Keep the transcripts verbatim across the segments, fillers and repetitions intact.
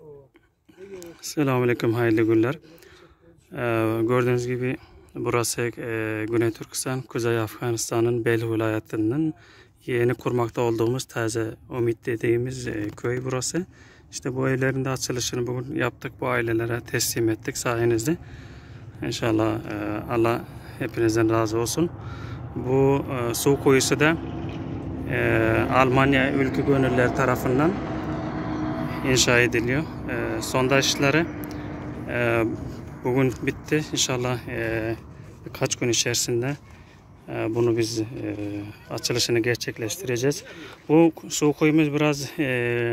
Selamünaleyküm, hayırlı günler. Ee, gördüğünüz gibi burası e, Güney Türkistan, Kuzey Afganistan'ın Bel vilayetinden yeni kurmakta olduğumuz taze Umit dediğimiz e, köy burası. İşte bu evlerin de açılışını bugün yaptık, bu ailelere teslim ettik sayenizde. İnşallah e, Allah hepinizden razı olsun. Bu e, su kuyusu da e, Almanya Ülkü Gönüllüler tarafından inşa ediliyor. E, sondaj işleri e, bugün bitti. İnşallah e, birkaç gün içerisinde e, bunu biz e, açılışını gerçekleştireceğiz. Bu su kuyumuz biraz e,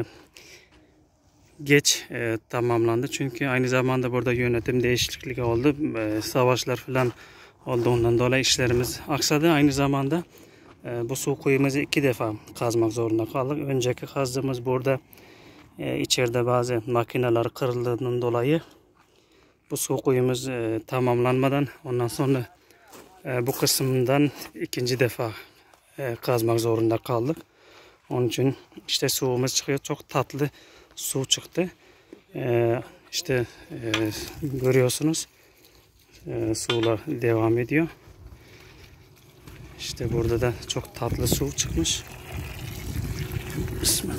geç e, tamamlandı. Çünkü aynı zamanda burada yönetim değişikliği oldu. E, savaşlar falan olduğundan dolayı işlerimiz aksadı. Aynı zamanda e, bu su kuyumuzu iki defa kazmak zorunda kaldık. Önceki kazdığımız burada e, içeride bazı makineler kırıldığından dolayı bu su kuyumuz e, tamamlanmadan ondan sonra e, bu kısımdan ikinci defa e, kazmak zorunda kaldık. Onun için işte suyumuz çıkıyor. Çok tatlı su çıktı. E, işte e, görüyorsunuz e, sular devam ediyor. İşte burada da çok tatlı su çıkmış. Bismillah.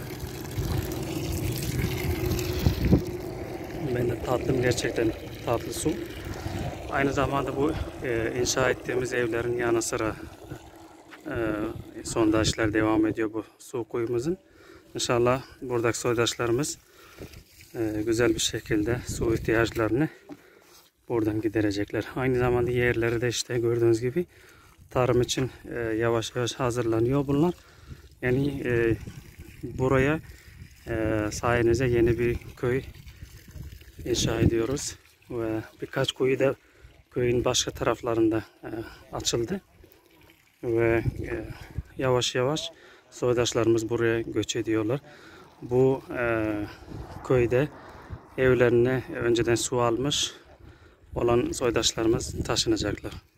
Ben de tatlım, gerçekten tatlı su. Aynı zamanda bu e, inşa ettiğimiz evlerin yanı sıra e, sondajlar devam ediyor bu su kuyumuzun. İnşallah buradaki soydaşlarımız e, güzel bir şekilde su ihtiyaçlarını buradan giderecekler. Aynı zamanda yerleri de işte gördüğünüz gibi tarım için e, yavaş yavaş hazırlanıyor bunlar. Yani e, buraya e, sayenizde yeni bir köy inşa ediyoruz ve birkaç kuyu da köyün başka taraflarında e, açıldı ve e, yavaş yavaş soydaşlarımız buraya göç ediyorlar. Bu e, köyde evlerine önceden su almış olan soydaşlarımız taşınacaklar.